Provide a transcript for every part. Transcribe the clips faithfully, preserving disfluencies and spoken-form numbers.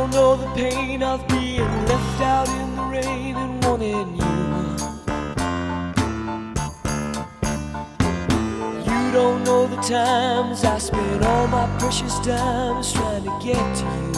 don't know the pain of being left out in the rain and wanting you. You don't know the times I spent all my precious times trying to get to you.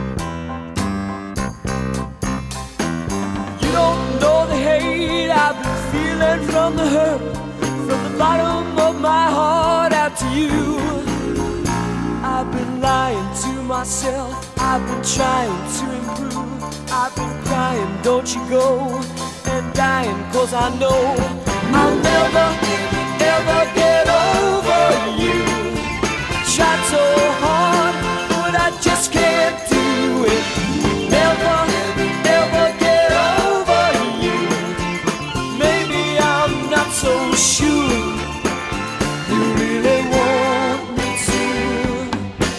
You don't know the hate I've been feeling from the hurt, from the bottom of my heart out to you. I've been lying to myself, I've been trying to improve. I've been crying, don't you go, and dying, cause I know I'll never, ever get over you. Tried so hard, but I just can't do it. Never, ever get over you. Maybe I'm not so sure you really want me to.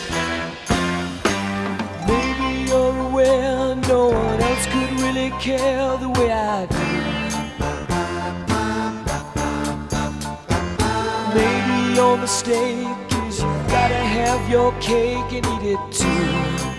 Maybe you're aware no one else could really care the way I do. Maybe your mistake is you gotta have your cake and eat it too.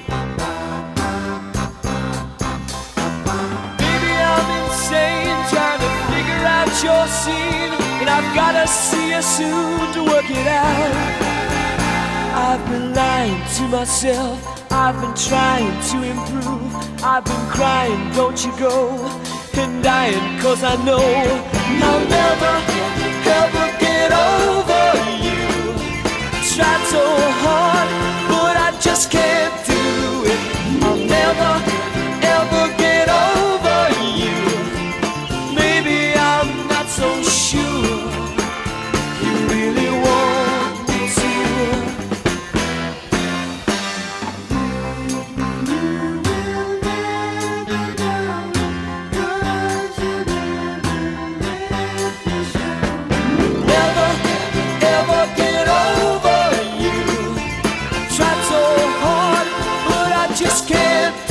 Maybe I'm insane trying to figure out your scene, and I've gotta see you soon to work it out. I've been lying to myself, I've been trying to improve. I've been crying, don't you go, and dying, cause I know I'll never, ever get over you. Tried so hard, but I just can't do it. I'll never, ever get over you. Maybe I'm not so sure you really want me to. Never, ever get over you. Tried so hard, but I just can't